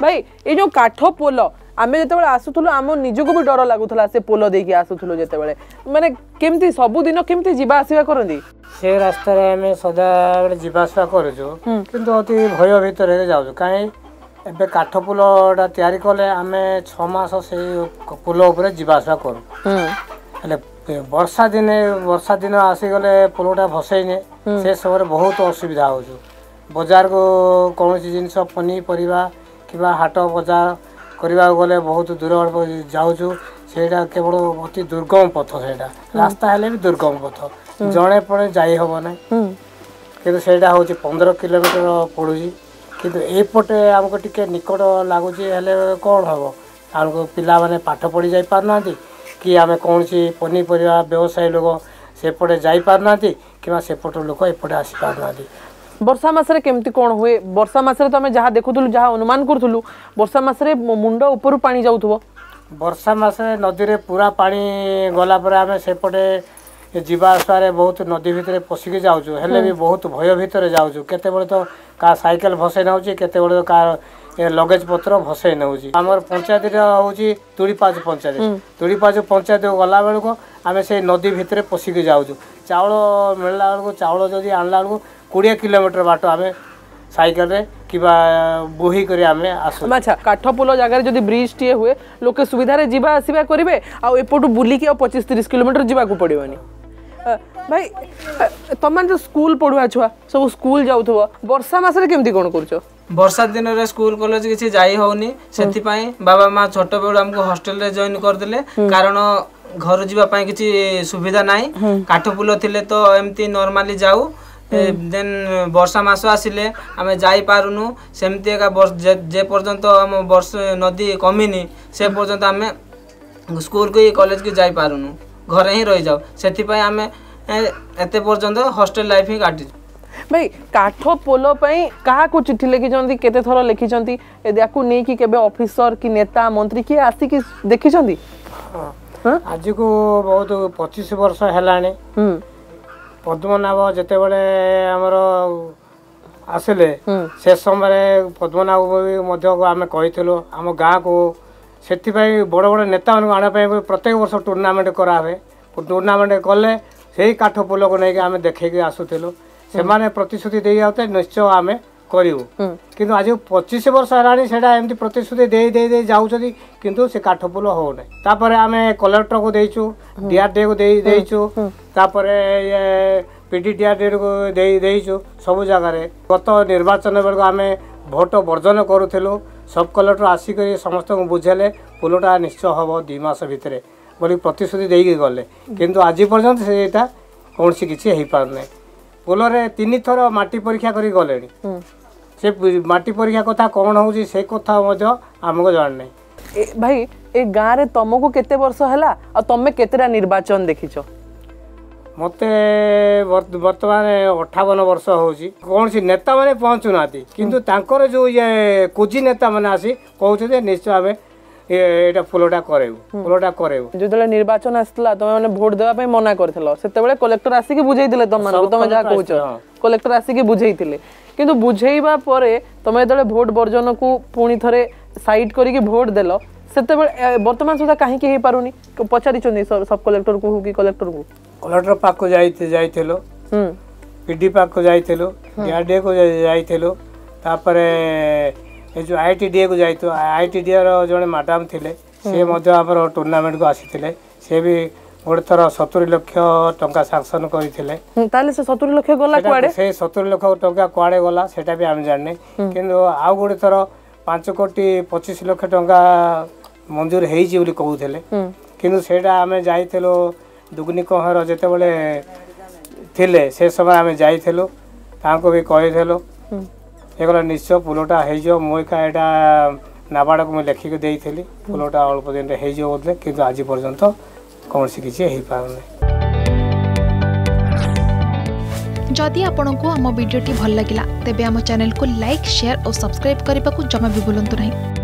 भाई ये जो काठ पोल आम जो आसुलु आम निजको भी डर लगुला से पोल देकी आसुलु जो मैंने केमती सबुदिन केमती जीवा आसवा करती से रास्तार आम सदा जावासवा करूँ किंतु अति भय भितर जाऊँ कहीं एबे काठ पोलटा तैयारी कले आम 6 मास से पोल उपर जावासवा करूँ वर्षा दिन आसीगले पोलटा भसईने से समय बहुत असुविधा हो बजार को कौन जिनस पनीपरिया कि हाट बजार करने गले बहुत दूर जाऊँ से केवल अति दुर्गम पथ से रास्ता हेल्ले भी दुर्गम पथ जड़े पड़े जाई हम ना कि से हूँ 15 किलोमीटर पड़ू किंतु एपटे आमको टिके निकट लगुच कौन हम आमको पिला माने पाठ पढ़ी जाई पारना कि आम कौन पनीपरिया व्यवसायी लोग सेपटे जाई पारना कि सेपट लोक एपटे आसी पारना वर्षा मासरे केमती कौन हुए वर्षा मासरे तो आम जहाँ देखुलु जहाँ अनुमान करूँ वर्षा मासरे मुंड ऊपर पानी जाऊथबो वर्षा मासरे नदी रे पूरा पानी गला पर आम सेपटे जीवासारे बहुत नदी भितर पशिकी जाऊँ हेल्ले भी बहुत भय भितर जाऊँ केते तो का साइकेल भसई नौ केते तो का लगेज पत्र भसई नौ आमर पंचायत हूँ तुड़ीपाज पंचायत गला बेलू आम से नदी भितर पशिकी जाऊँ चाउल मिलला बेलू चाउल जदि आणला बेलू 20 किलोमीटर बाट आम साइकेल रे किबा बोही करी आम आसु अच्छा काठ पोल जगह जब ब्रिज टी हुए लोके सुविधा रे जीवा आसवा करेंगे आउटू बुलिकी 25-30 किलोमीटर जावाक पड़ोनी भाई तुम जो स्कूल पढ़ुआ छुआ सब स्कूल जाऊ वर्षा मसरे केमती कौन कर वर्षा दिन रे स्कूल कॉलेज किसी जाई होनी सेति पई बाबा माँ छोट बेलू हमको हॉस्टल रे जॉइन करदेले कारण घर जीवा पई किसी सुविधा नाही काठ पुल थिले तो एमती नॉर्मली जाऊ देन वर्षा मास आसिले आमे जाई पारुनु सेमती एका जे पर्यंत हम वर्ष नदी कमिनी से पर्यंत आमे स्कूल को कॉलेज की जाई पारुनु घरे ही रही जाऊ सेति पई आमे एते पर्यंत हॉस्टल लाइफ ही काटी भाई काठ पोल पई कहा को चिट्ठी लिखिचंती केते थरो लिखिचंती याकू नै कि केबे ऑफिसर कि नेता मंत्री कि आसी कि देखिचंती आज को बहुत 25 वर्ष हेलाने पद्मनाभ जिते बड़े आमर आसिले से समय पद्मनाभ आम कही आम गाँ को से बड़ बड़ नेता मान आने प्रत्येक वर्ष टूर्नामेंट कराए टूर्नामेंट कले से काठ पोल को लेकिन आम देखे आसुलु से प्रतिश्रुति दे जाते निश्चय आम करूँ कि आज 25 वर्ष है एमती प्रतिश्रुति दे जाऊँ किंतु से काठ पोल हो ना आम कलेक्टर को देचु डीआरडीए को देचु ये पीडीडीआरडीए को देचु सब जगार गत निर्वाचन बेलू आम भोट वर्जन करूँ सब कलेक्टर आसिक समस्त को बुझेले पोलटा निश्चय हम 2 मास भितर बोली प्रतिश्रुति देकी गले किंतु आज पर्यंत से कौन सी किसी हो पारना पोल 3 थर माटी परीक्षा कर गले से माटी परीक्षा कथा कौन हो से कथा आमको जान नहीं भाई ए गाँव रे तुमको केते वर्ष है और तुम केतेटा निर्वाचन देखिछ मत बर्तमान 58 वर्ष हो कौन सी नेता मैंने पहुँचु ना किंतु तांकर जो ये कुजी नेता मैंने आसी कहते निश्चय आम ये पोलटा करेबू जो निर्वाचन आसला तुम मैंने भोट देवाई मना करते कलेक्टर आसिक बुझे तुम तुम जहाँ कह कलेक्टर आसिक बुझे किंतु बुझेबा परे तुम जो भोट वर्जन को पुणी थे साइड करके भोट देल से बर्तमान सुधा कहीं पारुनी पचारि सब कलेक्टर को कि कलेक्टर को कलेक्टर पाक जाइलो पीडी पाक जाइलो डीआरडीए को जाइलो तापरे ये जो आईटीडीए को जाइतो आईटीडीए रो जने मैडम थिले से मध्य हमर टूर्नामेंट को आसीथिले से भी गोटे थर 70 लाख टंका सैंक्शन करथिले ताले से 70 लाख गला कुआडे से 70 लाख टंका कुआडे गला सेटा भी हम जानने किंतु आ गोटे थर 5 कोटी 25 लाख टंका मंजूर हेई जी बोली कहउथिले किंतु सेटा हमें जाइथिलो दुगनी कहर जेते बेले थिले से समय हमें जाइथिलो तांको भी कहिथिलो एगला निश्चय पुलटा हो मुझा यहाँ नाबाड़ को मुझे लिखिक देती पुलटा अल्प दिन हो बोलते कि आज पर्यंत कौन सी किसी हो पारना जदि आपंक आम भिडी भल लगा तेब आम चैनल को लाइक शेयर और सब्सक्राइब करने को जमा भी भूलु नहीं।